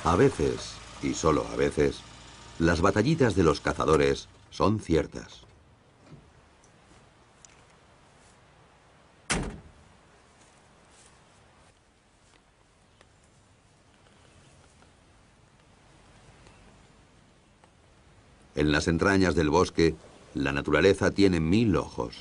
A veces, y solo a veces, las batallitas de los cazadores son ciertas. En las entrañas del bosque, la naturaleza tiene 1000 ojos.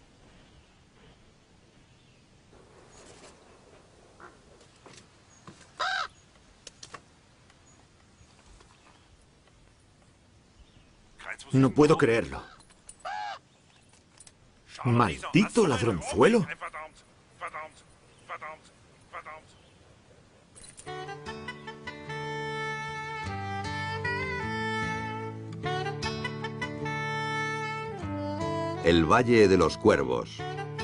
No puedo creerlo. ¡Maldito ladronzuelo! El Valle de los Cuervos.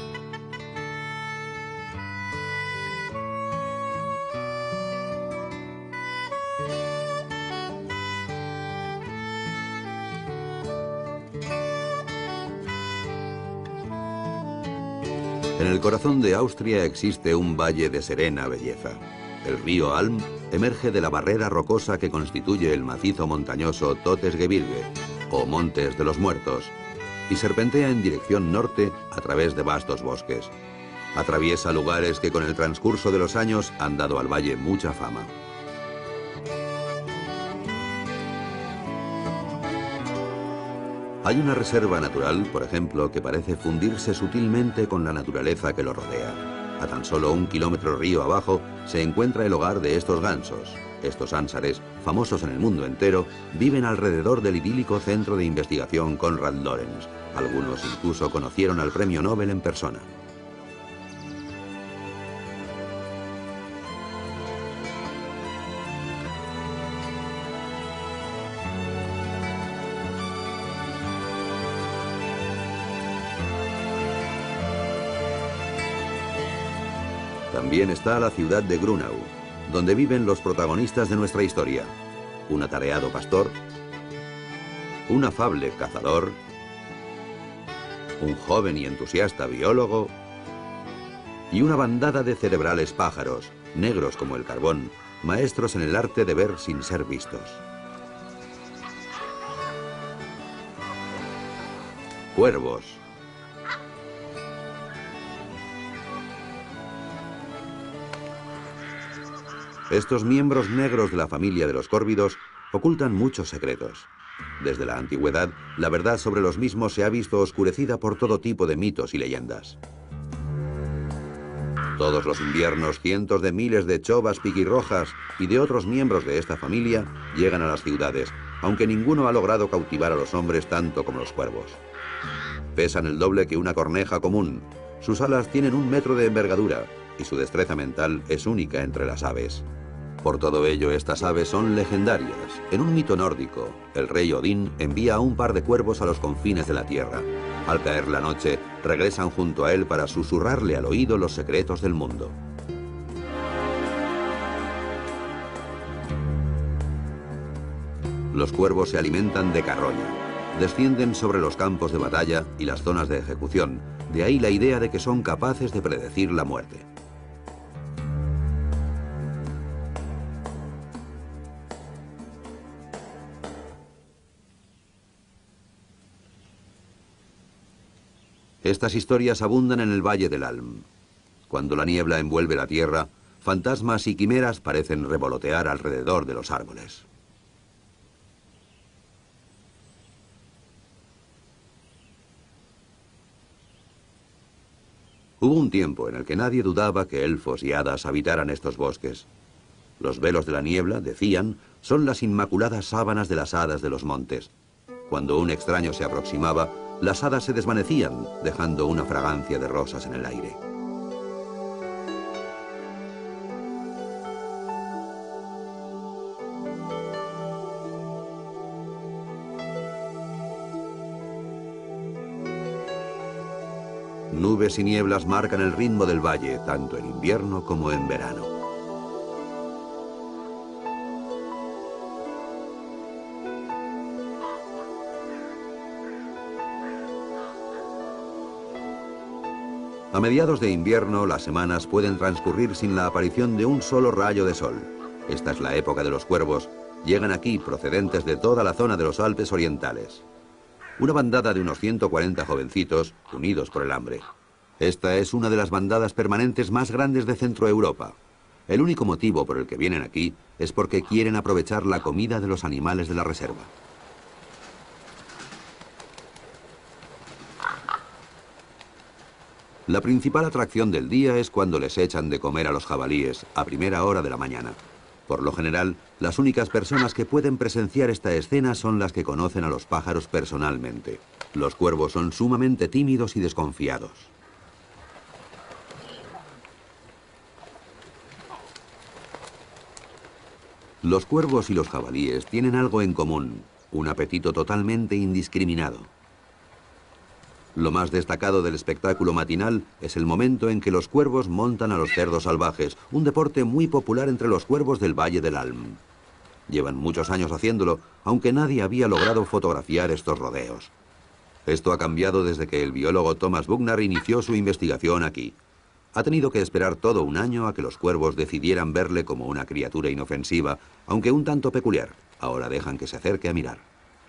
En el corazón de Austria existe un valle de serena belleza. El río Alm emerge de la barrera rocosa que constituye el macizo montañoso Todesgebirge, o Montes de los Muertos, y serpentea en dirección norte a través de vastos bosques. Atraviesa lugares que con el transcurso de los años han dado al valle mucha fama. Hay una reserva natural, por ejemplo, que parece fundirse sutilmente con la naturaleza que lo rodea. A tan solo 1 kilómetro río abajo se encuentra el hogar de estos gansos. Estos ánsares, famosos en el mundo entero, viven alrededor del idílico centro de investigación Konrad Lorenz. Algunos incluso conocieron al premio Nobel en persona. También está la ciudad de Grunau, donde viven los protagonistas de nuestra historia. Un atareado pastor, un afable cazador, un joven y entusiasta biólogo y una bandada de cerebrales pájaros, negros como el carbón, maestros en el arte de ver sin ser vistos. Cuervos. Estos miembros negros de la familia de los córvidos ocultan muchos secretos. Desde la antigüedad, la verdad sobre los mismos se ha visto oscurecida por todo tipo de mitos y leyendas. Todos los inviernos, cientos de miles de chovas piquirrojas y de otros miembros de esta familia llegan a las ciudades, aunque ninguno ha logrado cautivar a los hombres tanto como los cuervos. Pesan el doble que una corneja común, sus alas tienen 1 metro de envergadura y su destreza mental es única entre las aves. Por todo ello, estas aves son legendarias. En un mito nórdico, el rey Odín envía a un par de cuervos a los confines de la tierra. Al caer la noche, regresan junto a él para susurrarle al oído los secretos del mundo. Los cuervos se alimentan de carroña. Descienden sobre los campos de batalla y las zonas de ejecución. De ahí la idea de que son capaces de predecir la muerte. Estas historias abundan en el Valle del Alm. Cuando la niebla envuelve la tierra, fantasmas y quimeras parecen revolotear alrededor de los árboles. Hubo un tiempo en el que nadie dudaba que elfos y hadas habitaran estos bosques. Los velos de la niebla, decían, son las inmaculadas sábanas de las hadas de los montes. Cuando un extraño se aproximaba, las hadas se desvanecían, dejando una fragancia de rosas en el aire. Nubes y nieblas marcan el ritmo del valle, tanto en invierno como en verano. A mediados de invierno, las semanas pueden transcurrir sin la aparición de un solo rayo de sol. Esta es la época de los cuervos. Llegan aquí procedentes de toda la zona de los Alpes orientales. Una bandada de unos 140 jovencitos unidos por el hambre. Esta es una de las bandadas permanentes más grandes de Centroeuropa. El único motivo por el que vienen aquí es porque quieren aprovechar la comida de los animales de la reserva. La principal atracción del día es cuando les echan de comer a los jabalíes a primera hora de la mañana. Por lo general, las únicas personas que pueden presenciar esta escena son las que conocen a los pájaros personalmente. Los cuervos son sumamente tímidos y desconfiados. Los cuervos y los jabalíes tienen algo en común, un apetito totalmente indiscriminado. Lo más destacado del espectáculo matinal es el momento en que los cuervos montan a los cerdos salvajes, un deporte muy popular entre los cuervos del Valle del Alm. Llevan muchos años haciéndolo, aunque nadie había logrado fotografiar estos rodeos. Esto ha cambiado desde que el biólogo Thomas Buchner inició su investigación aquí. Ha tenido que esperar todo un año a que los cuervos decidieran verle como una criatura inofensiva, aunque un tanto peculiar. Ahora dejan que se acerque a mirar.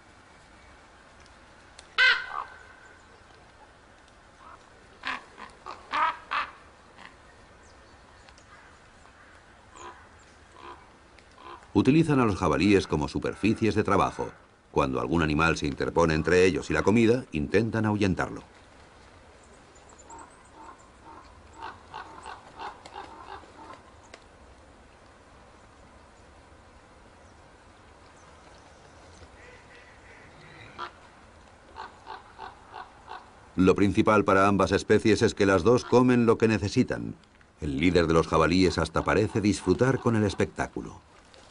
Utilizan a los jabalíes como superficies de trabajo. Cuando algún animal se interpone entre ellos y la comida, intentan ahuyentarlo. Lo principal para ambas especies es que las dos comen lo que necesitan. El líder de los jabalíes hasta parece disfrutar con el espectáculo.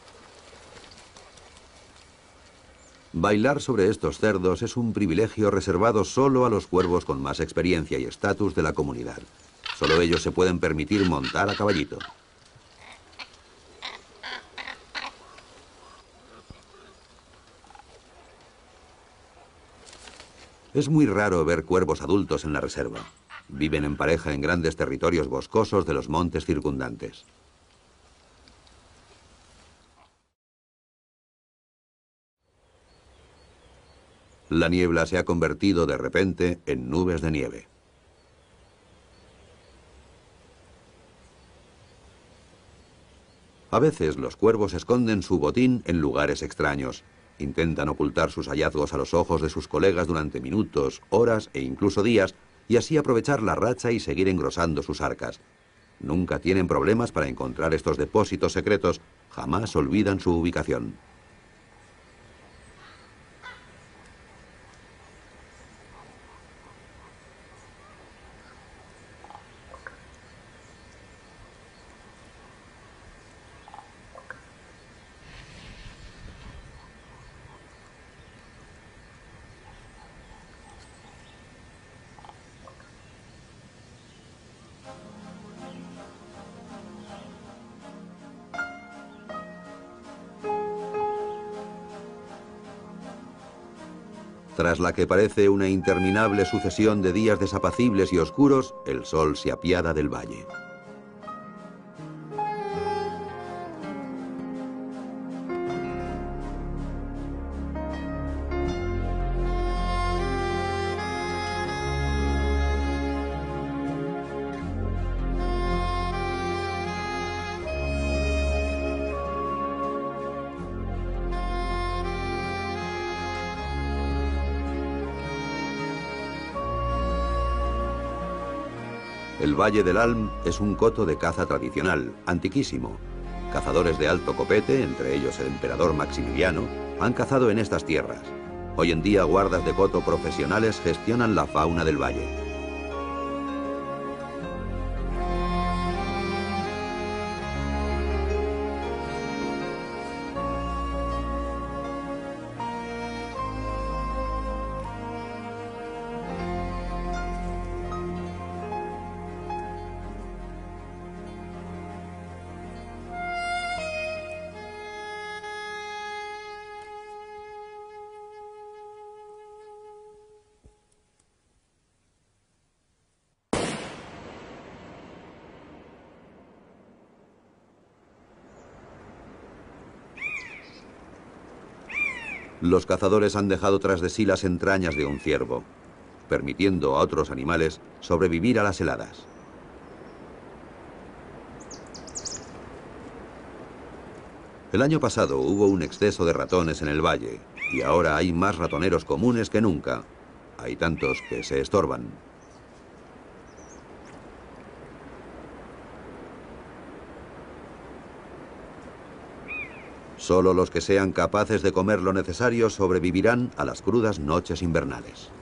Bailar sobre estos cerdos es un privilegio reservado solo a los cuervos con más experiencia y estatus de la comunidad. Solo ellos se pueden permitir montar a caballito. Es muy raro ver cuervos adultos en la reserva. Viven en pareja en grandes territorios boscosos de los montes circundantes. La niebla se ha convertido de repente en nubes de nieve. A veces los cuervos esconden su botín en lugares extraños. Intentan ocultar sus hallazgos a los ojos de sus colegas durante minutos, horas e incluso días, y así aprovechar la racha y seguir engrosando sus arcas. Nunca tienen problemas para encontrar estos depósitos secretos, jamás olvidan su ubicación. Tras la que parece una interminable sucesión de días desapacibles y oscuros, el sol se apiada del valle. El Valle del Alm es un coto de caza tradicional, antiquísimo. Cazadores de alto copete, entre ellos el emperador Maximiliano, han cazado en estas tierras. Hoy en día guardas de coto profesionales gestionan la fauna del valle. Los cazadores han dejado tras de sí las entrañas de un ciervo, permitiendo a otros animales sobrevivir a las heladas. El año pasado hubo un exceso de ratones en el valle y ahora hay más ratoneros comunes que nunca. Hay tantos que se estorban. Solo los que sean capaces de comer lo necesario sobrevivirán a las crudas noches invernales.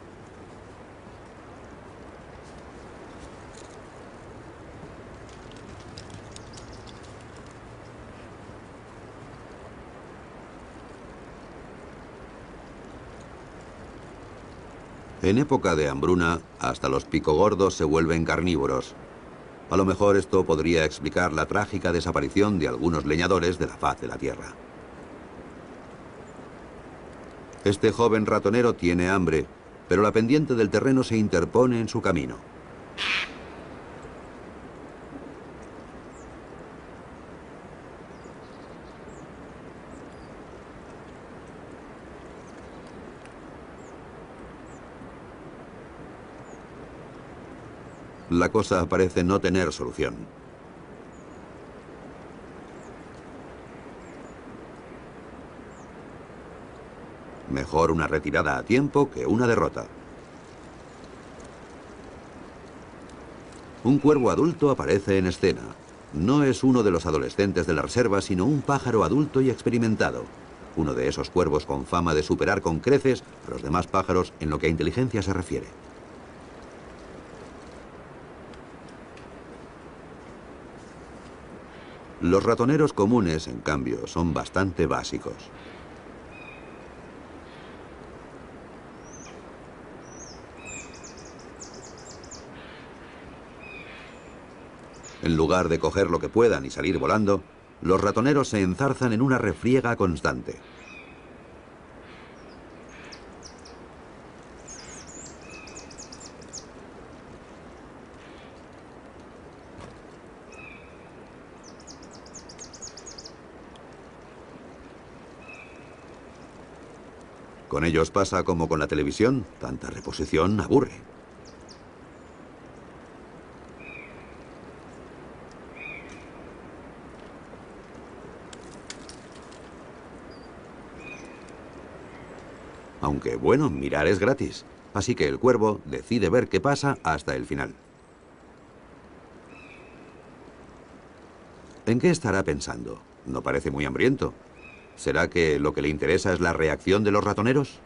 En época de hambruna, hasta los picogordos se vuelven carnívoros. A lo mejor esto podría explicar la trágica desaparición de algunos leñadores de la faz de la tierra. Este joven ratonero tiene hambre, pero la pendiente del terreno se interpone en su camino. La cosa parece no tener solución. Mejor una retirada a tiempo que una derrota. Un cuervo adulto aparece en escena. No es uno de los adolescentes de la reserva, sino un pájaro adulto y experimentado. Uno de esos cuervos con fama de superar con creces a los demás pájaros en lo que a inteligencia se refiere. Los ratoneros comunes, en cambio, son bastante básicos. En lugar de coger lo que puedan y salir volando, los ratoneros se enzarzan en una refriega constante. Con ellos pasa como con la televisión, tanta reposición aburre. Aunque bueno, mirar es gratis, así que el cuervo decide ver qué pasa hasta el final. ¿En qué estará pensando? No parece muy hambriento. ¿Será que lo que le interesa es la reacción de los ratoneros?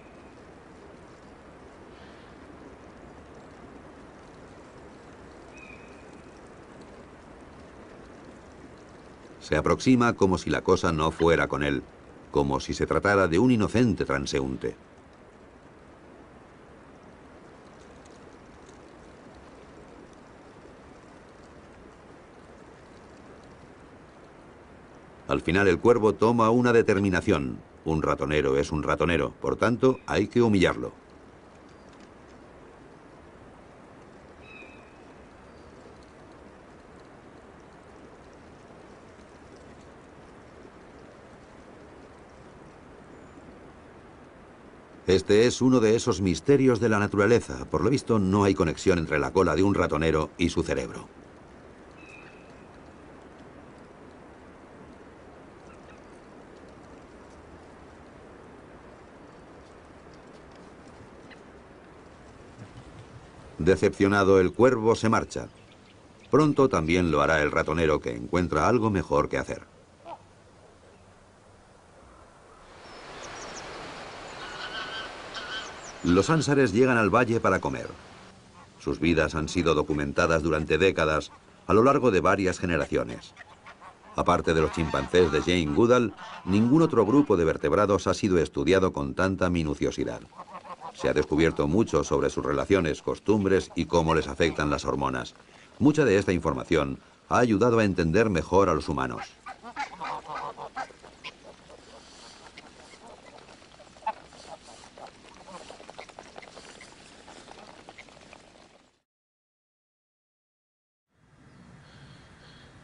Se aproxima como si la cosa no fuera con él, como si se tratara de un inocente transeúnte. Al final el cuervo toma una determinación. Un ratonero es un ratonero, por tanto hay que humillarlo. Este es uno de esos misterios de la naturaleza. Por lo visto, no hay conexión entre la cola de un ratonero y su cerebro. Decepcionado, el cuervo se marcha. Pronto también lo hará el ratonero, que encuentra algo mejor que hacer. Los ánsares llegan al valle para comer. Sus vidas han sido documentadas durante décadas, a lo largo de varias generaciones. Aparte de los chimpancés de Jane Goodall, ningún otro grupo de vertebrados ha sido estudiado con tanta minuciosidad. Se ha descubierto mucho sobre sus relaciones, costumbres y cómo les afectan las hormonas. Mucha de esta información ha ayudado a entender mejor a los humanos.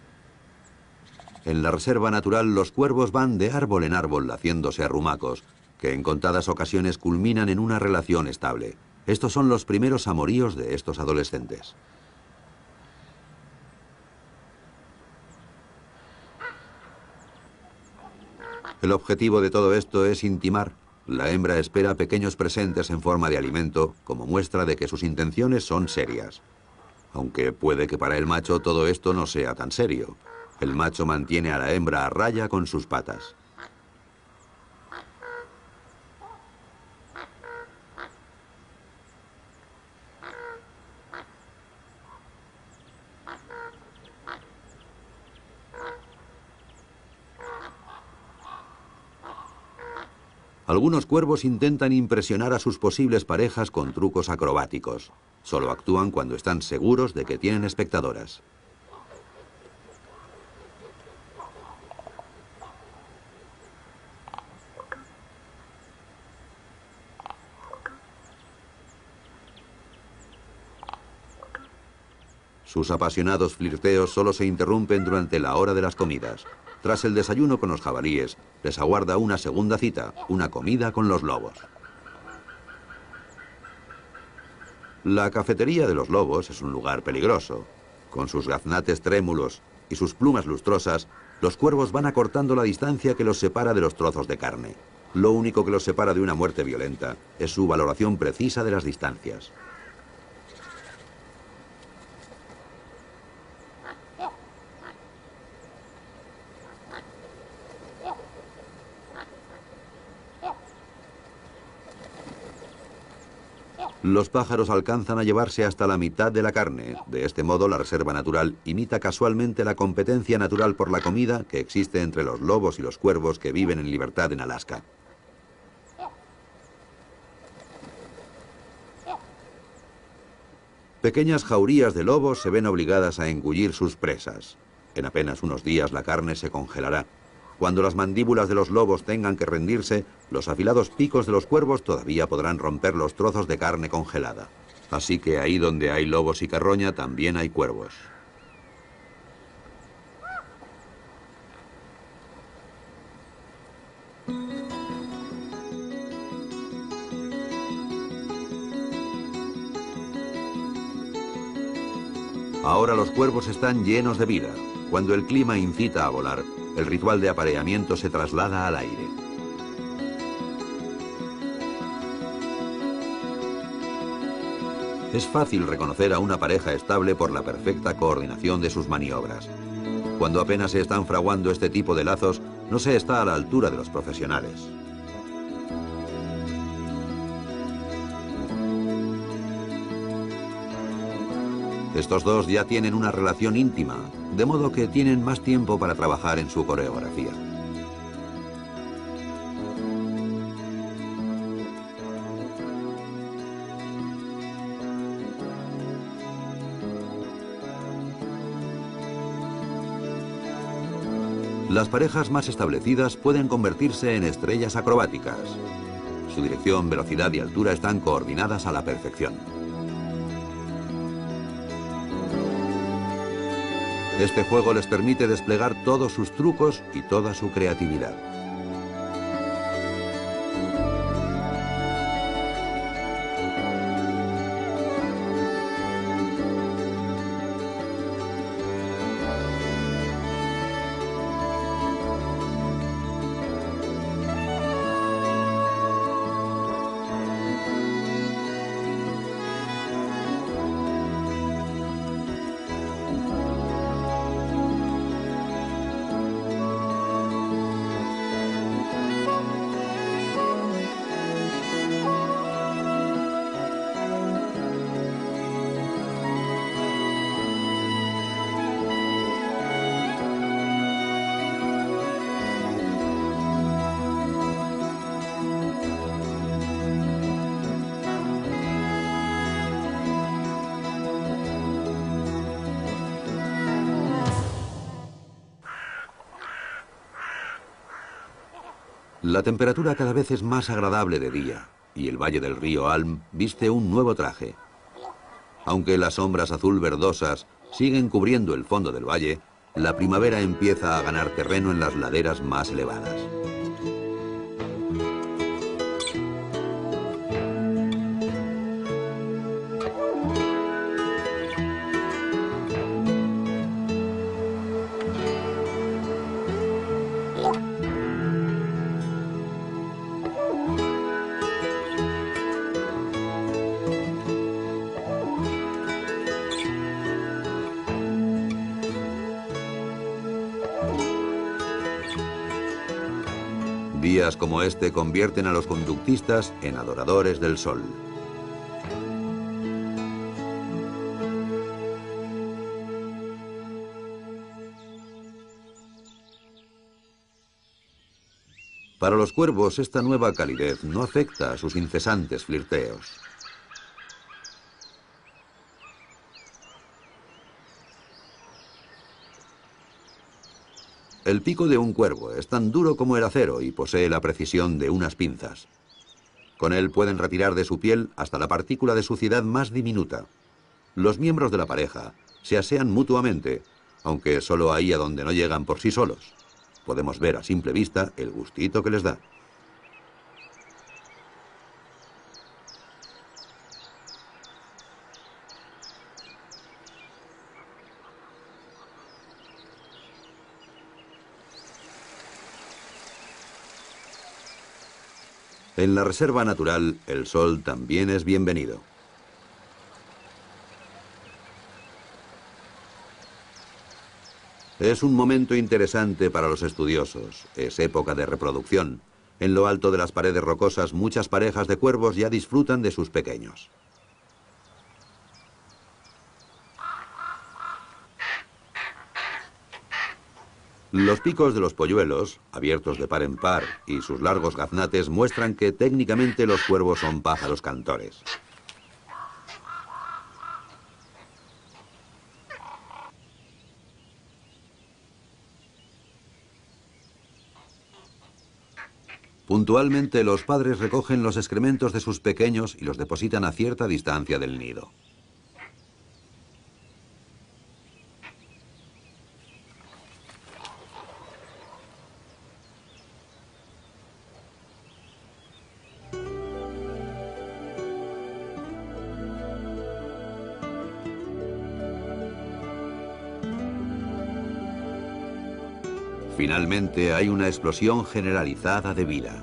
En la reserva natural los cuervos van de árbol en árbol haciéndose arrumacos, que en contadas ocasiones culminan en una relación estable. Estos son los primeros amoríos de estos adolescentes. El objetivo de todo esto es intimar. La hembra espera pequeños presentes en forma de alimento como muestra de que sus intenciones son serias. Aunque puede que para el macho todo esto no sea tan serio. El macho mantiene a la hembra a raya con sus patas. Algunos cuervos intentan impresionar a sus posibles parejas con trucos acrobáticos. Solo actúan cuando están seguros de que tienen espectadoras. Sus apasionados flirteos solo se interrumpen durante la hora de las comidas. Tras el desayuno con los jabalíes, les aguarda una segunda cita, una comida con los lobos. La cafetería de los lobos es un lugar peligroso. Con sus gaznates trémulos y sus plumas lustrosas, los cuervos van acortando la distancia que los separa de los trozos de carne. Lo único que los separa de una muerte violenta es su valoración precisa de las distancias. Los pájaros alcanzan a llevarse hasta la mitad de la carne. De este modo, la reserva natural imita casualmente la competencia natural por la comida que existe entre los lobos y los cuervos que viven en libertad en Alaska. Pequeñas jaurías de lobos se ven obligadas a engullir sus presas. En apenas unos días la carne se congelará. Cuando las mandíbulas de los lobos tengan que rendirse, los afilados picos de los cuervos todavía podrán romper los trozos de carne congelada. Así que ahí donde hay lobos y carroña también hay cuervos. Ahora los cuervos están llenos de vida. Cuando el clima incita a volar, el ritual de apareamiento se traslada al aire. Es fácil reconocer a una pareja estable por la perfecta coordinación de sus maniobras. Cuando apenas se están fraguando este tipo de lazos, no se está a la altura de los profesionales. Estos dos ya tienen una relación íntima, de modo que tienen más tiempo para trabajar en su coreografía. Las parejas más establecidas pueden convertirse en estrellas acrobáticas. Su dirección, velocidad y altura están coordinadas a la perfección. Este juego les permite desplegar todos sus trucos y toda su creatividad. La temperatura cada vez es más agradable de día y el valle del río Alm viste un nuevo traje. Aunque las sombras azul verdosas siguen cubriendo el fondo del valle, la primavera empieza a ganar terreno en las laderas más elevadas. Días como este convierten a los conductistas en adoradores del sol. Para los cuervos, esta nueva calidez no afecta a sus incesantes flirteos. El pico de un cuervo es tan duro como el acero y posee la precisión de unas pinzas. Con él pueden retirar de su piel hasta la partícula de suciedad más diminuta. Los miembros de la pareja se asean mutuamente, aunque solo ahí a donde no llegan por sí solos. Podemos ver a simple vista el gustito que les da. En la reserva natural, el sol también es bienvenido. Es un momento interesante para los estudiosos. Es época de reproducción. En lo alto de las paredes rocosas, muchas parejas de cuervos ya disfrutan de sus pequeños. Los picos de los polluelos, abiertos de par en par, y sus largos gaznates muestran que técnicamente los cuervos son pájaros cantores. Puntualmente, los padres recogen los excrementos de sus pequeños y los depositan a cierta distancia del nido. Finalmente, hay una explosión generalizada de vida.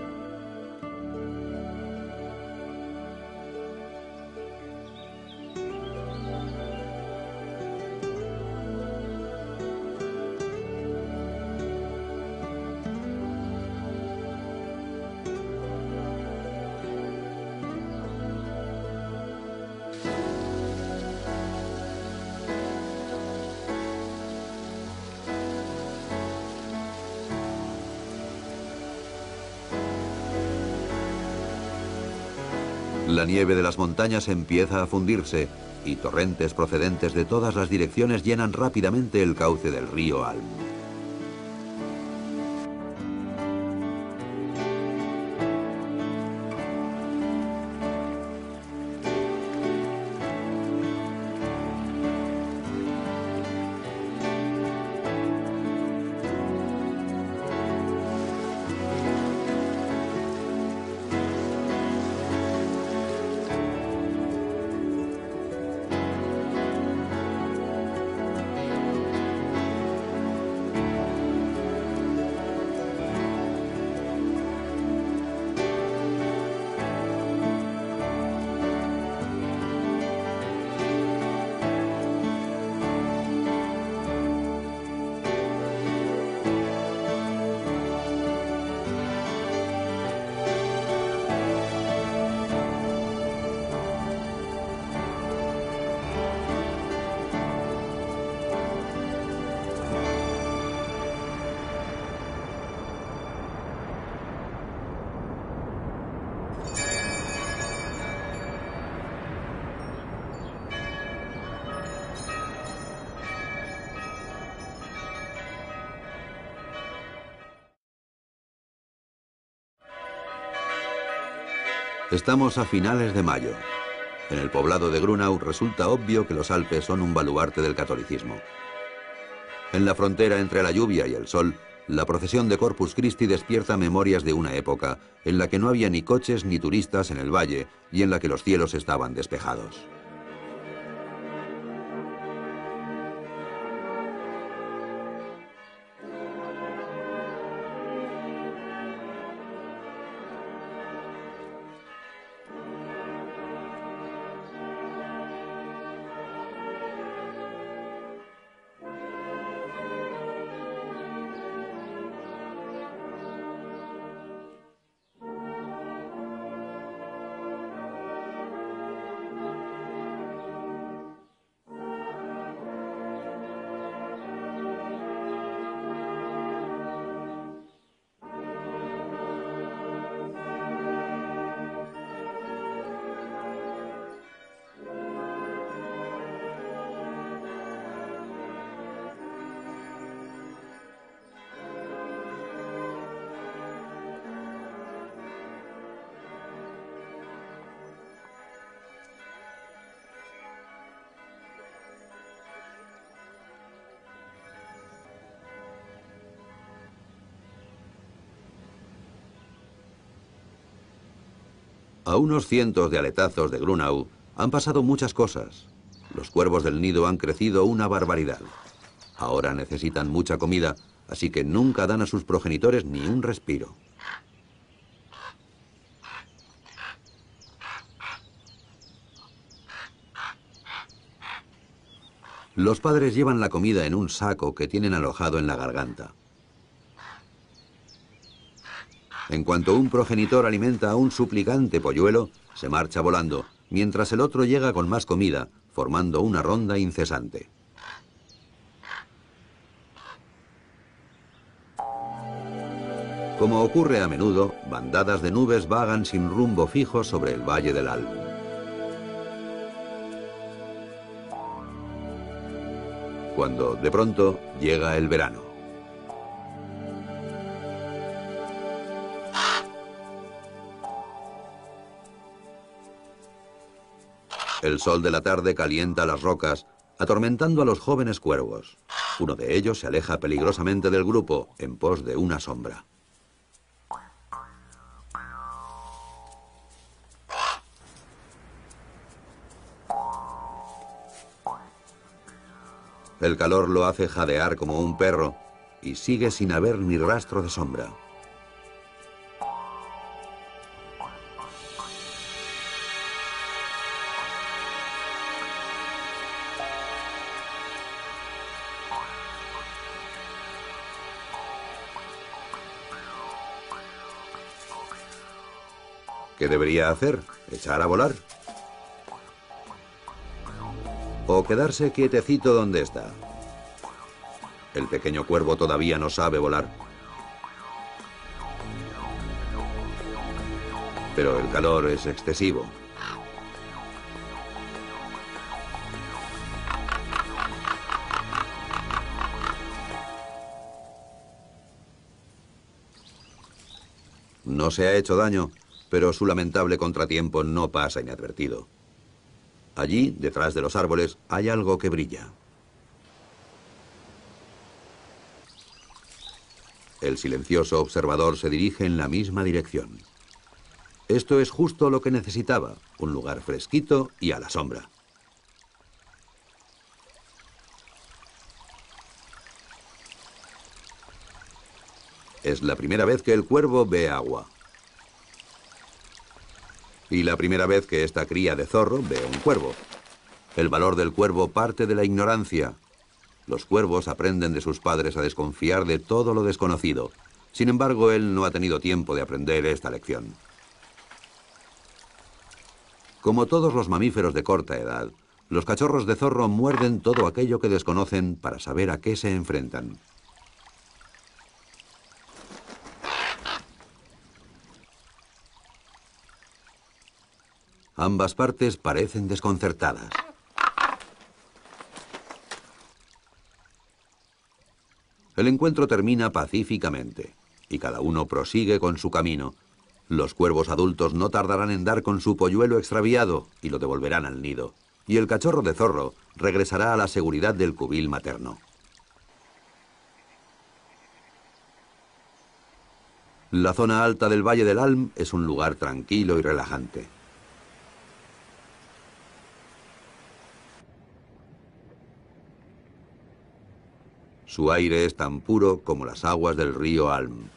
La nieve de las montañas empieza a fundirse y torrentes procedentes de todas las direcciones llenan rápidamente el cauce del río Alm. Estamos a finales de mayo. En el poblado de Grunau resulta obvio que los Alpes son un baluarte del catolicismo. En la frontera entre la lluvia y el sol, la procesión de Corpus Christi despierta memorias de una época en la que no había ni coches ni turistas en el valle y en la que los cielos estaban despejados. A unos cientos de aletazos de Grunau han pasado muchas cosas. Los cuervos del nido han crecido una barbaridad. Ahora necesitan mucha comida, así que nunca dan a sus progenitores ni un respiro. Los padres llevan la comida en un saco que tienen alojado en la garganta. En cuanto un progenitor alimenta a un suplicante polluelo, se marcha volando, mientras el otro llega con más comida, formando una ronda incesante. Como ocurre a menudo, bandadas de nubes vagan sin rumbo fijo sobre el valle del Alm. Cuando, de pronto, llega el verano. El sol de la tarde calienta las rocas, atormentando a los jóvenes cuervos. Uno de ellos se aleja peligrosamente del grupo, en pos de una sombra. El calor lo hace jadear como un perro y sigue sin haber ni rastro de sombra. ¿Qué debería hacer? ¿Echar a volar? ¿O quedarse quietecito donde está? El pequeño cuervo todavía no sabe volar. Pero el calor es excesivo. No se ha hecho daño, pero su lamentable contratiempo no pasa inadvertido. Allí, detrás de los árboles, hay algo que brilla. El silencioso observador se dirige en la misma dirección. Esto es justo lo que necesitaba, un lugar fresquito y a la sombra. Es la primera vez que el cuervo ve agua. Y la primera vez que esta cría de zorro ve un cuervo. El valor del cuervo parte de la ignorancia. Los cuervos aprenden de sus padres a desconfiar de todo lo desconocido. Sin embargo, él no ha tenido tiempo de aprender esta lección. Como todos los mamíferos de corta edad, los cachorros de zorro muerden todo aquello que desconocen para saber a qué se enfrentan. Ambas partes parecen desconcertadas. El encuentro termina pacíficamente y cada uno prosigue con su camino. Los cuervos adultos no tardarán en dar con su polluelo extraviado y lo devolverán al nido. Y el cachorro de zorro regresará a la seguridad del cubil materno. La zona alta del Valle del Alm es un lugar tranquilo y relajante. Su aire es tan puro como las aguas del río Alm.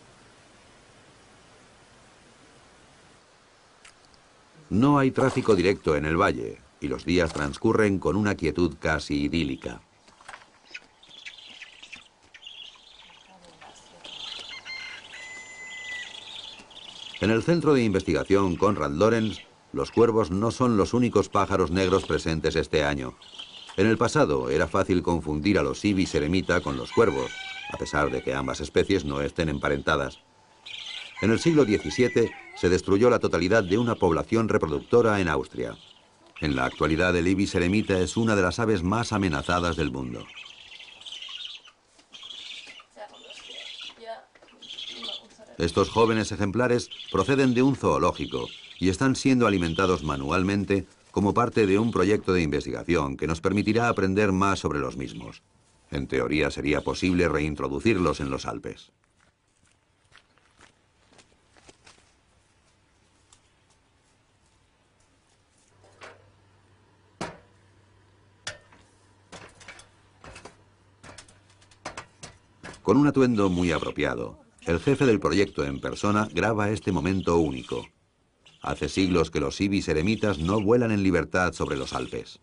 No hay tráfico directo en el valle y los días transcurren con una quietud casi idílica. En el centro de investigación Konrad Lorenz, los cuervos no son los únicos pájaros negros presentes este año. En el pasado era fácil confundir a los ibis eremita con los cuervos, a pesar de que ambas especies no estén emparentadas. En el siglo XVII se destruyó la totalidad de una población reproductora en Austria. En la actualidad el ibis eremita es una de las aves más amenazadas del mundo. Estos jóvenes ejemplares proceden de un zoológico y están siendo alimentados manualmente como parte de un proyecto de investigación que nos permitirá aprender más sobre los mismos. En teoría sería posible reintroducirlos en los Alpes. Con un atuendo muy apropiado, el jefe del proyecto en persona graba este momento único. Hace siglos que los ibis eremitas no vuelan en libertad sobre los Alpes.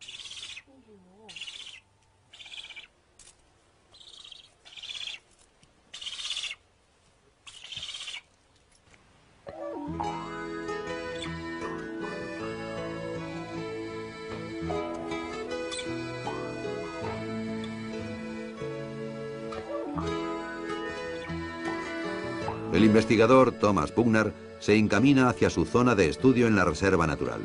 El investigador Thomas Pugner se encamina hacia su zona de estudio en la reserva natural.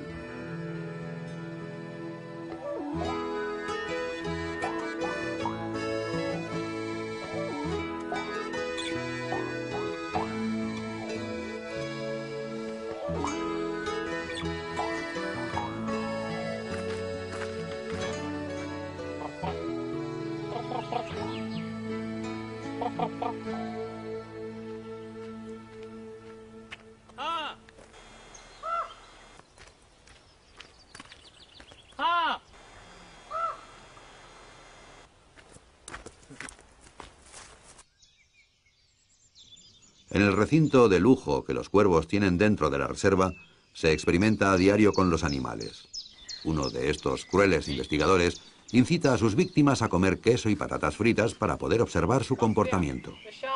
En el recinto de lujo que los cuervos tienen dentro de la reserva, se experimenta a diario con los animales. Uno de estos crueles investigadores incita a sus víctimas a comer queso y patatas fritas para poder observar su comportamiento.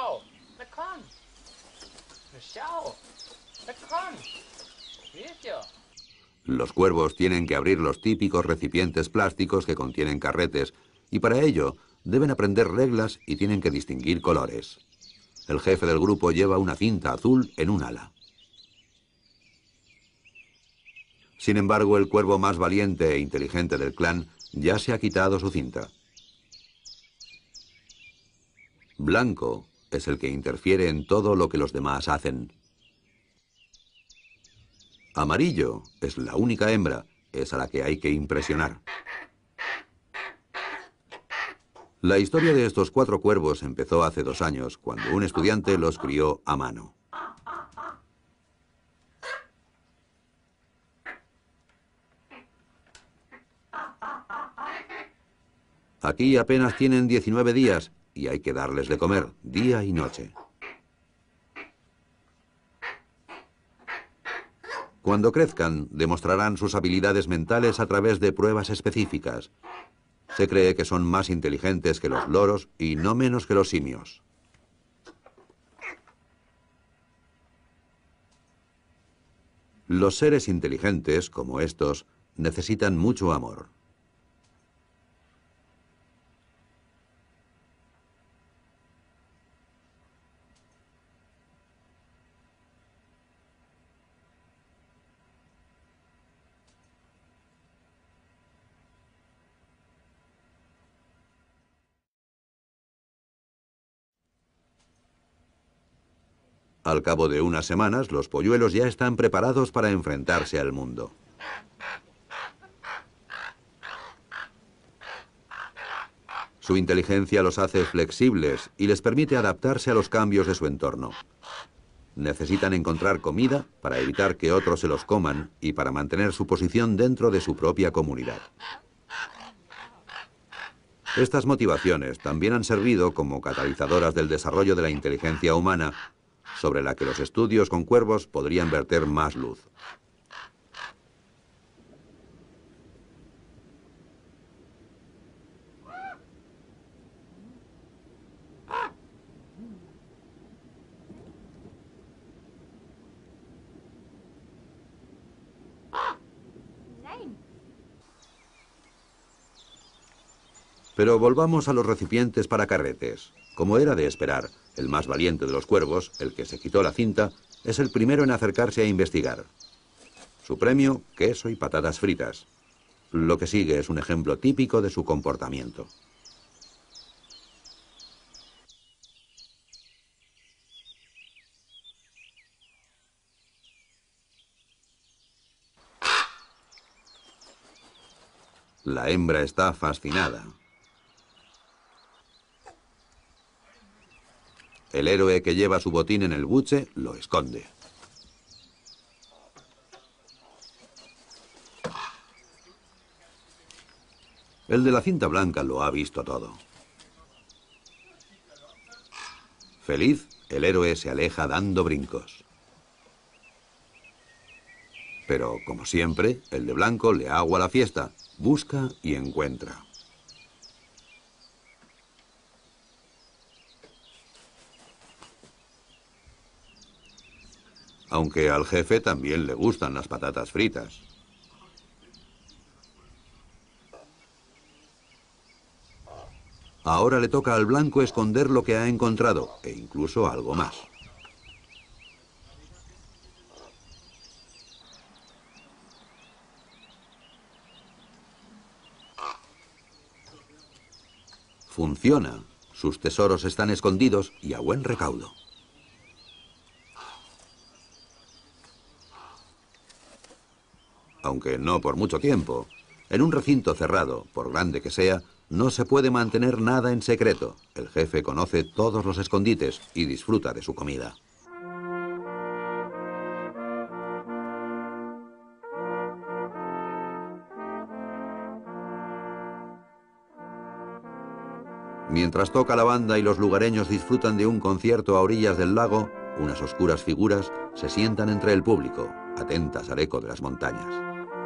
Los cuervos tienen que abrir los típicos recipientes plásticos que contienen carretes, y para ello deben aprender reglas y tienen que distinguir colores. El jefe del grupo lleva una cinta azul en un ala. Sin embargo, el cuervo más valiente e inteligente del clan ya se ha quitado su cinta. Blanco es el que interfiere en todo lo que los demás hacen. Amarillo es la única hembra, es a la que hay que impresionar. La historia de estos 4 cuervos empezó hace 2 años, cuando un estudiante los crió a mano. Aquí apenas tienen 19 días y hay que darles de comer día y noche. Cuando crezcan, demostrarán sus habilidades mentales a través de pruebas específicas. Se cree que son más inteligentes que los loros y no menos que los simios. Los seres inteligentes, como estos, necesitan mucho amor. Al cabo de unas semanas, los polluelos ya están preparados para enfrentarse al mundo. Su inteligencia los hace flexibles y les permite adaptarse a los cambios de su entorno. Necesitan encontrar comida para evitar que otros se los coman y para mantener su posición dentro de su propia comunidad. Estas motivaciones también han servido como catalizadoras del desarrollo de la inteligencia humana, sobre la que los estudios con cuervos podrían verter más luz. Pero volvamos a los recipientes para carretes. Como era de esperar, el más valiente de los cuervos, el que se quitó la cinta, es el primero en acercarse a investigar. Su premio, queso y patatas fritas. Lo que sigue es un ejemplo típico de su comportamiento. La hembra está fascinada. El héroe que lleva su botín en el buche lo esconde. El de la cinta blanca lo ha visto todo. Feliz, el héroe se aleja dando brincos. Pero, como siempre, el de blanco le agua la fiesta. Busca y encuentra. Aunque al jefe también le gustan las patatas fritas. Ahora le toca al blanco esconder lo que ha encontrado, e incluso algo más. Funciona. Sus tesoros están escondidos y a buen recaudo. Aunque no por mucho tiempo. En un recinto cerrado, por grande que sea, no se puede mantener nada en secreto. El jefe conoce todos los escondites y disfruta de su comida. Mientras toca la banda y los lugareños disfrutan de un concierto a orillas del lago, unas oscuras figuras se sientan entre el público, atentas al eco de las montañas.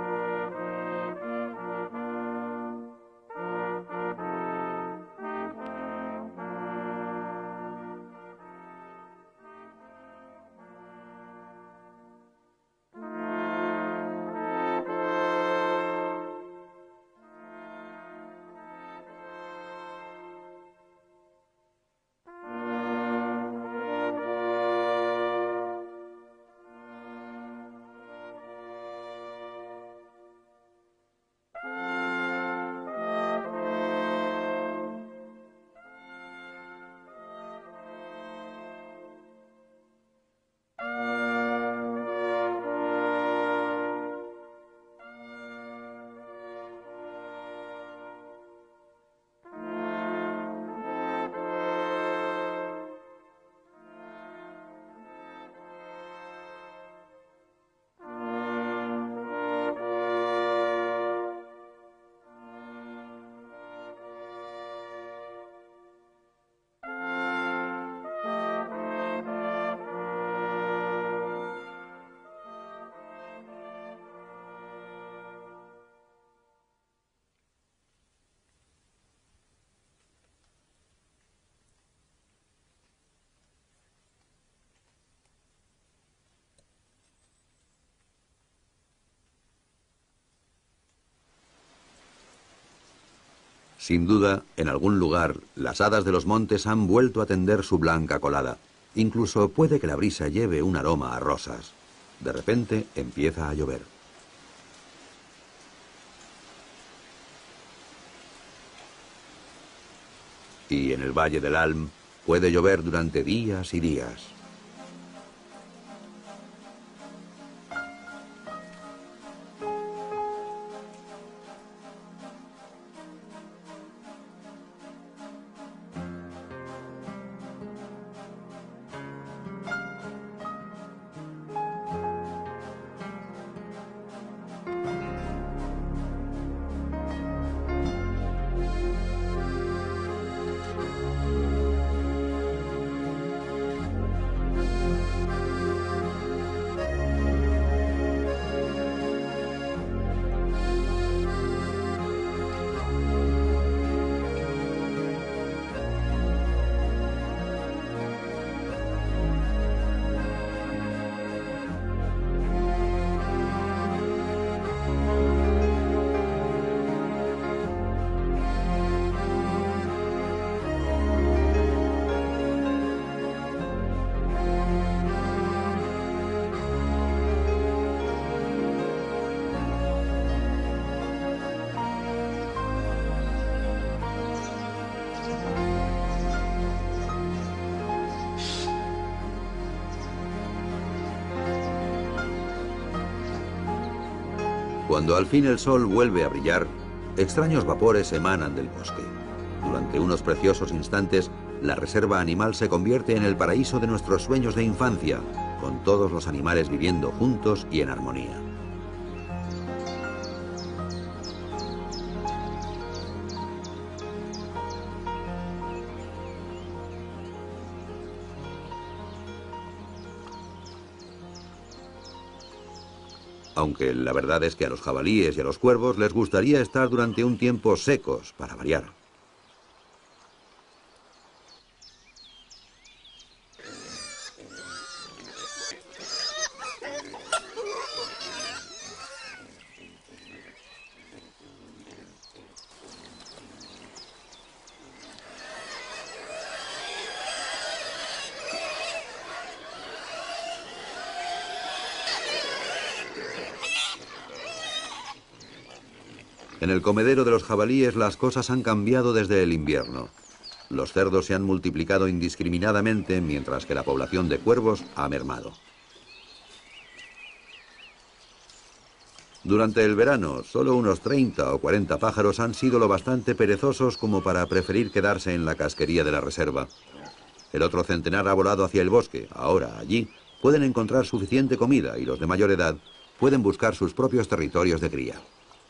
Sin duda, en algún lugar, las hadas de los montes han vuelto a tender su blanca colada. Incluso puede que la brisa lleve un aroma a rosas. De repente empieza a llover. Y en el Valle del Alm puede llover durante días y días. Cuando al fin el sol vuelve a brillar, extraños vapores emanan del bosque. Durante unos preciosos instantes, la reserva animal se convierte en el paraíso de nuestros sueños de infancia, con todos los animales viviendo juntos y en armonía. Aunque la verdad es que a los jabalíes y a los cuervos les gustaría estar durante un tiempo secos, para variar. En el comedero de los jabalíes las cosas han cambiado desde el invierno. Los cerdos se han multiplicado indiscriminadamente, mientras que la población de cuervos ha mermado. Durante el verano, solo unos 30 o 40 pájaros han sido lo bastante perezosos como para preferir quedarse en la casquería de la reserva. El otro centenar ha volado hacia el bosque. Ahora, allí, pueden encontrar suficiente comida y los de mayor edad pueden buscar sus propios territorios de cría.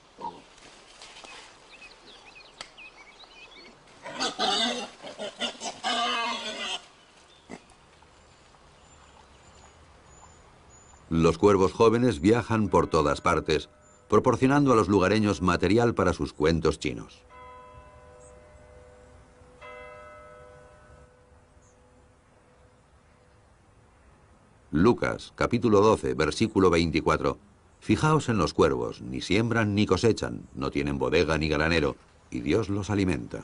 Los cuervos jóvenes viajan por todas partes, proporcionando a los lugareños material para sus cuentos chinos. Lucas, capítulo 12, versículo 24. Fijaos en los cuervos, ni siembran ni cosechan, no tienen bodega ni granero, y Dios los alimenta.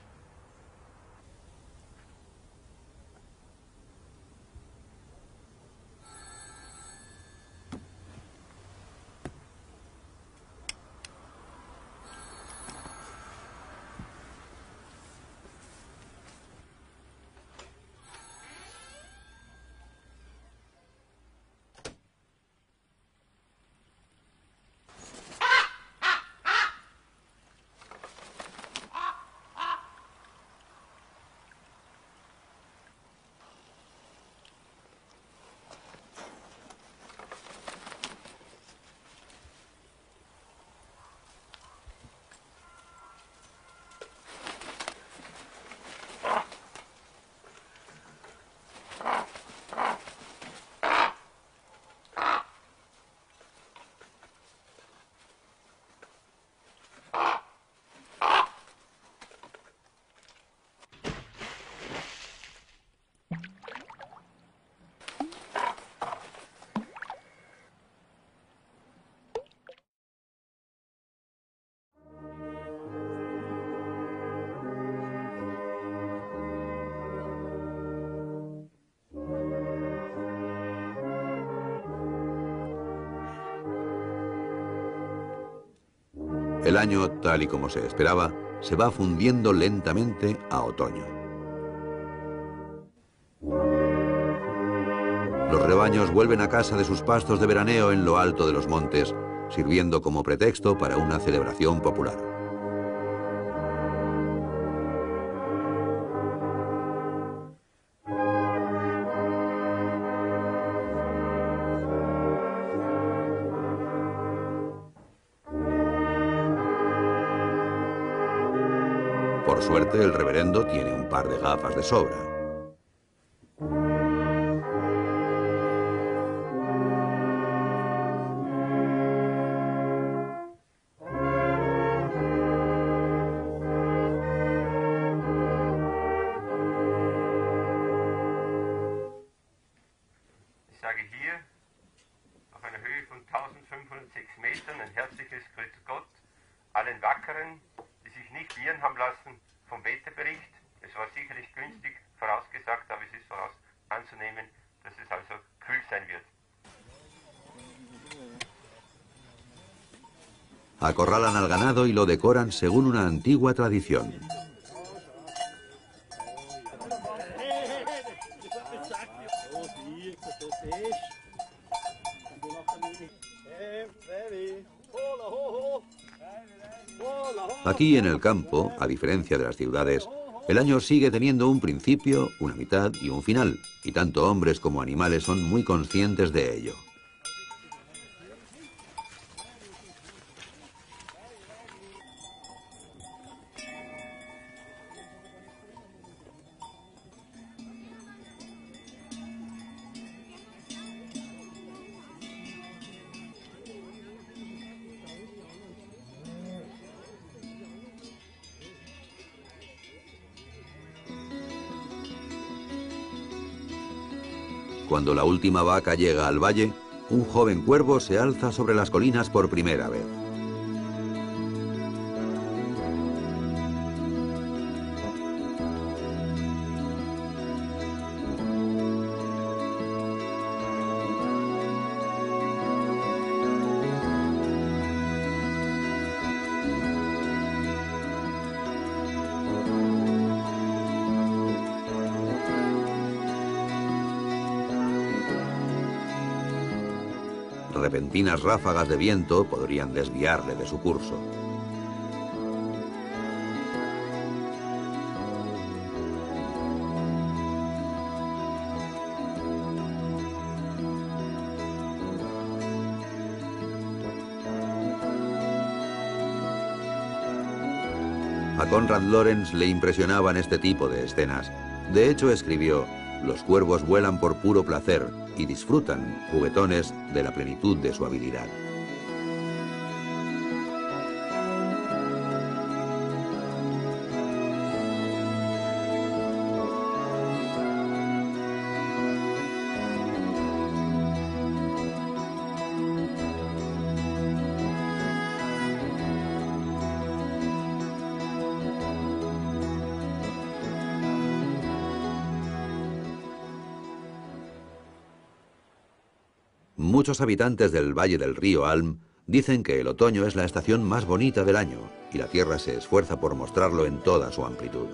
El año, tal y como se esperaba, se va fundiendo lentamente a otoño. Los rebaños vuelven a casa de sus pastos de veraneo en lo alto de los montes, sirviendo como pretexto para una celebración popular. Por suerte, el reverendo tiene un par de gafas de sobra. Ich sage hier, auf einer Höhe von 1506 Metern, ein herzliches Grüß Gott allen Wackeren, die sich nicht irren haben lassen vom Wetterbericht. Es war sicherlich günstig vorausgesagt, aber es ist voraus anzunehmen, dass es also kühl sein wird. Acorralan al ganado y lo decoran según una antigua tradición. Aquí en el campo, a diferencia de las ciudades, el año sigue teniendo un principio, una mitad y un final, y tanto hombres como animales son muy conscientes de ello. Cuando la última vaca llega al valle, un joven cuervo se alza sobre las colinas por primera vez. Repentinas ráfagas de viento podrían desviarle de su curso. A Konrad Lorenz le impresionaban este tipo de escenas. De hecho, escribió: "Los cuervos vuelan por puro placer y disfrutan, juguetones, de la plenitud de su habilidad". Muchos habitantes del valle del río Alm dicen que el otoño es la estación más bonita del año y la tierra se esfuerza por mostrarlo en toda su amplitud.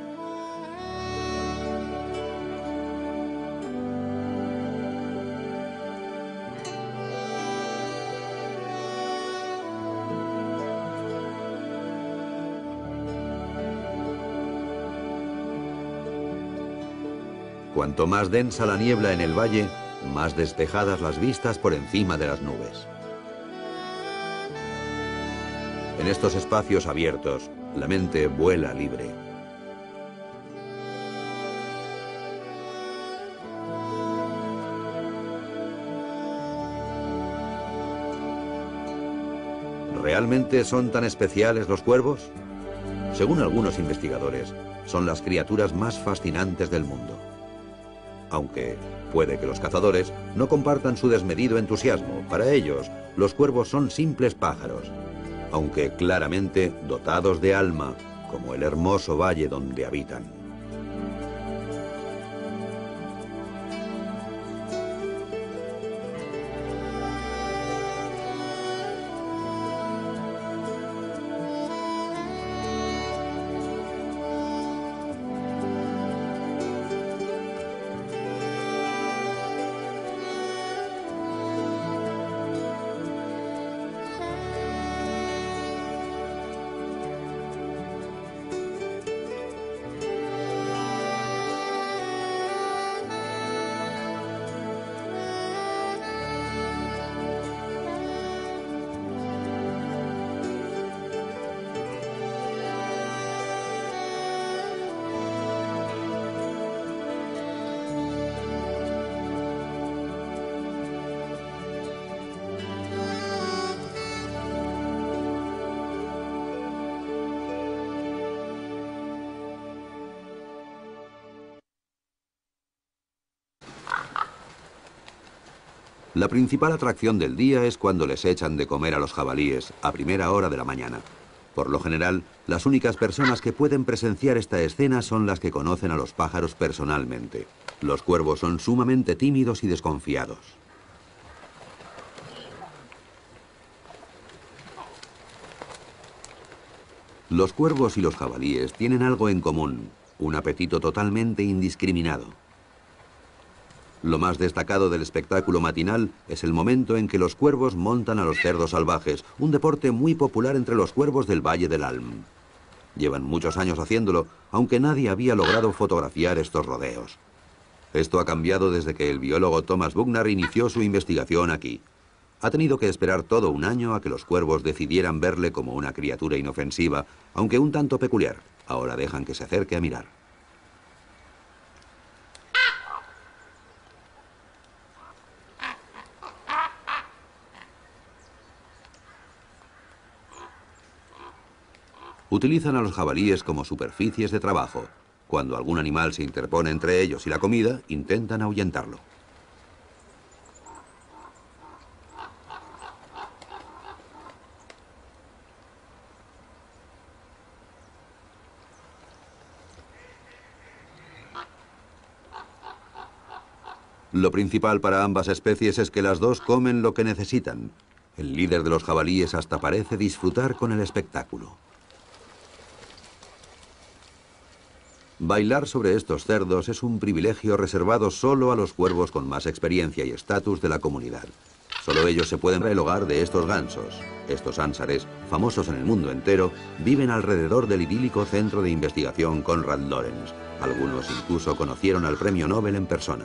Cuanto más densa la niebla en el valle, más despejadas las vistas por encima de las nubes. En estos espacios abiertos, la mente vuela libre. ¿Realmente son tan especiales los cuervos? Según algunos investigadores, son las criaturas más fascinantes del mundo. Aunque puede que los cazadores no compartan su desmedido entusiasmo. Para ellos, los cuervos son simples pájaros, aunque claramente dotados de alma, como el hermoso valle donde habitan. La principal atracción del día es cuando les echan de comer a los jabalíes a primera hora de la mañana. Por lo general, las únicas personas que pueden presenciar esta escena son las que conocen a los pájaros personalmente. Los cuervos son sumamente tímidos y desconfiados. Los cuervos y los jabalíes tienen algo en común: un apetito totalmente indiscriminado. Lo más destacado del espectáculo matinal es el momento en que los cuervos montan a los cerdos salvajes, un deporte muy popular entre los cuervos del Valle del Alm. Llevan muchos años haciéndolo, aunque nadie había logrado fotografiar estos rodeos. Esto ha cambiado desde que el biólogo Thomas Buchner inició su investigación aquí. Ha tenido que esperar todo un año a que los cuervos decidieran verle como una criatura inofensiva, aunque un tanto peculiar. Ahora dejan que se acerque a mirar. Utilizan a los jabalíes como superficies de trabajo. Cuando algún animal se interpone entre ellos y la comida, intentan ahuyentarlo. Lo principal para ambas especies es que las dos comen lo que necesitan. El líder de los jabalíes hasta parece disfrutar con el espectáculo. Bailar sobre estos cerdos es un privilegio reservado solo a los cuervos con más experiencia y estatus de la comunidad. Solo ellos se pueden ver el hogar de estos gansos. Estos ánsares, famosos en el mundo entero, viven alrededor del idílico centro de investigación Konrad Lorenz. Algunos incluso conocieron al premio Nobel en persona.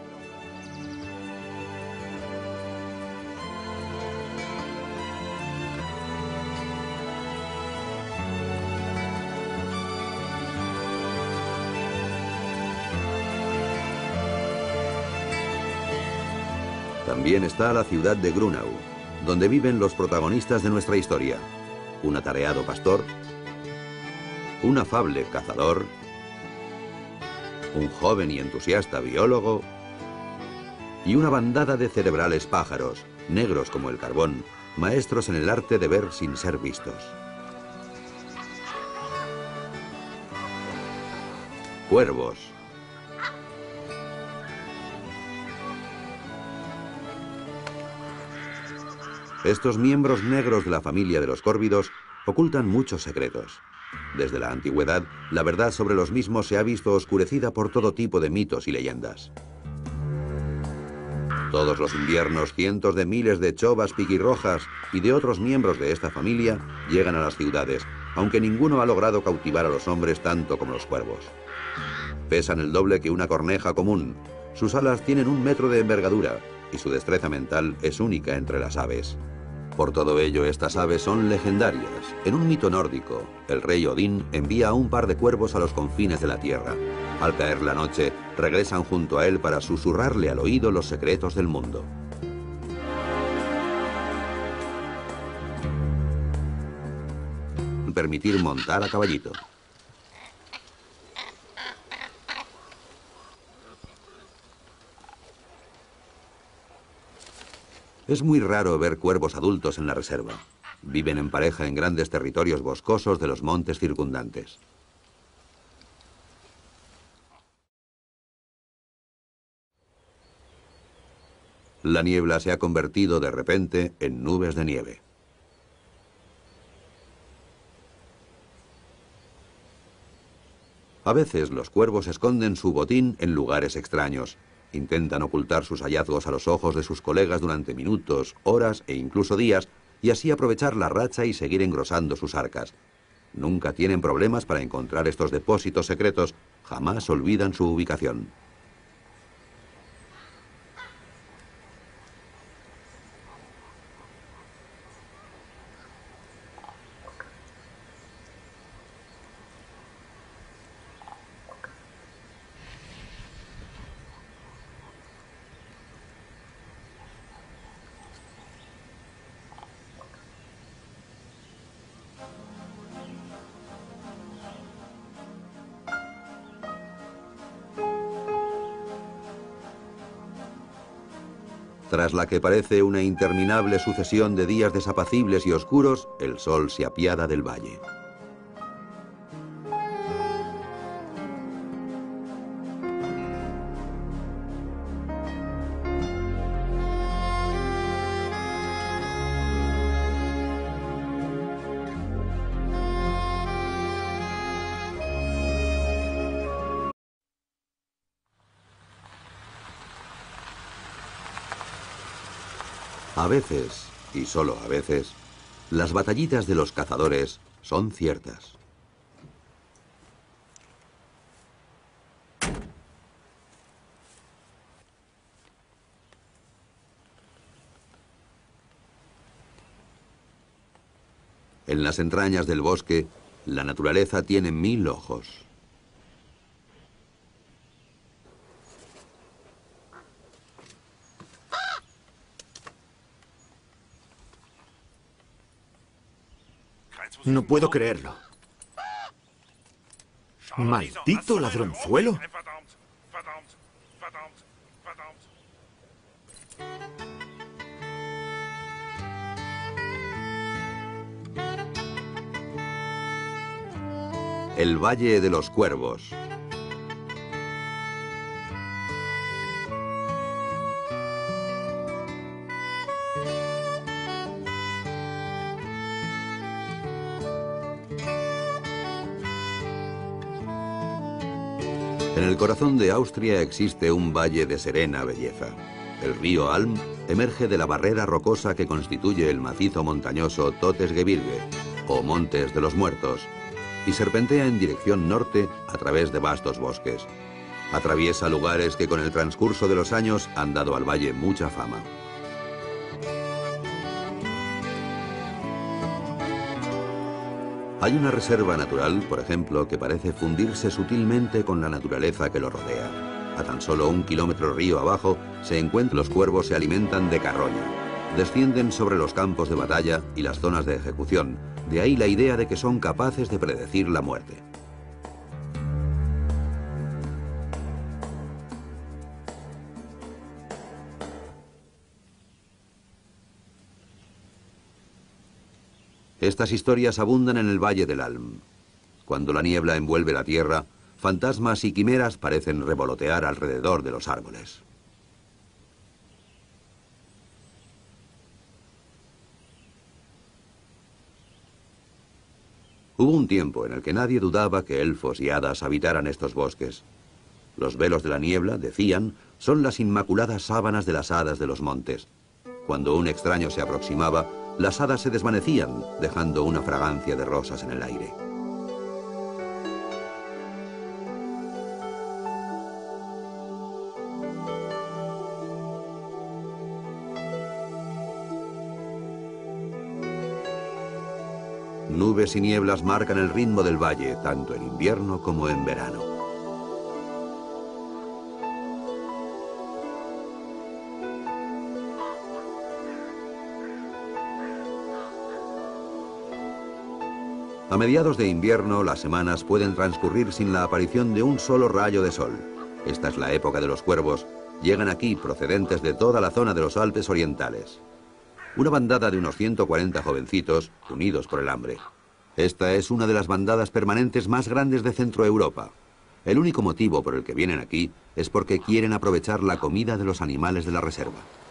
También está la ciudad de Grunau, donde viven los protagonistas de nuestra historia. Un atareado pastor, un afable cazador, un joven y entusiasta biólogo y una bandada de cerebrales pájaros, negros como el carbón, maestros en el arte de ver sin ser vistos. Cuervos. Estos miembros negros de la familia de los córvidos ocultan muchos secretos. Desde la antigüedad, la verdad sobre los mismos se ha visto oscurecida por todo tipo de mitos y leyendas. Todos los inviernos, cientos de miles de chovas piquirrojas y de otros miembros de esta familia llegan a las ciudades, aunque ninguno ha logrado cautivar a los hombres tanto como los cuervos. Pesan el doble que una corneja común. Sus alas tienen 1 metro de envergadura y su destreza mental es única entre las aves. Por todo ello, estas aves son legendarias. En un mito nórdico, el rey Odín envía a un par de cuervos a los confines de la tierra. Al caer la noche, regresan junto a él para susurrarle al oído los secretos del mundo. Permitir montar a caballito. Es muy raro ver cuervos adultos en la reserva. Viven en pareja en grandes territorios boscosos de los montes circundantes. La niebla se ha convertido de repente en nubes de nieve. A veces los cuervos esconden su botín en lugares extraños. Intentan ocultar sus hallazgos a los ojos de sus colegas durante minutos, horas e incluso días, y así aprovechar la racha y seguir engrosando sus arcas. Nunca tienen problemas para encontrar estos depósitos secretos, jamás olvidan su ubicación. Tras la que parece una interminable sucesión de días desapacibles y oscuros, el sol se apiada del valle. A veces, y solo a veces, las batallitas de los cazadores son ciertas. En las entrañas del bosque, la naturaleza tiene 1000 ojos. No puedo creerlo. ¡Maldito ladronzuelo! El Valle de los Cuervos. En el corazón de Austria existe un valle de serena belleza. El río Alm emerge de la barrera rocosa que constituye el macizo montañoso Todesgebirge, o Montes de los Muertos, y serpentea en dirección norte a través de vastos bosques. Atraviesa lugares que con el transcurso de los años han dado al valle mucha fama. Hay una reserva natural, por ejemplo, que parece fundirse sutilmente con la naturaleza que lo rodea. A tan solo 1 kilómetro río abajo se encuentran los cuervos se alimentan de carroña. Descienden sobre los campos de batalla y las zonas de ejecución, de ahí la idea de que son capaces de predecir la muerte. Estas historias abundan en el Valle del Alm. Cuando la niebla envuelve la tierra, fantasmas y quimeras parecen revolotear alrededor de los árboles. Hubo un tiempo en el que nadie dudaba que elfos y hadas habitaran estos bosques. Los velos de la niebla, decían, son las inmaculadas sábanas de las hadas de los montes. Cuando un extraño se aproximaba, las hadas se desvanecían, dejando una fragancia de rosas en el aire. Nubes y nieblas marcan el ritmo del valle, tanto en invierno como en verano. A mediados de invierno, las semanas pueden transcurrir sin la aparición de un solo rayo de sol. Esta es la época de los cuervos. Llegan aquí procedentes de toda la zona de los Alpes orientales. Una bandada de unos 140 jovencitos, unidos por el hambre. Esta es una de las bandadas permanentes más grandes de Centro Europa. El único motivo por el que vienen aquí es porque quieren aprovechar la comida de los animales de la reserva.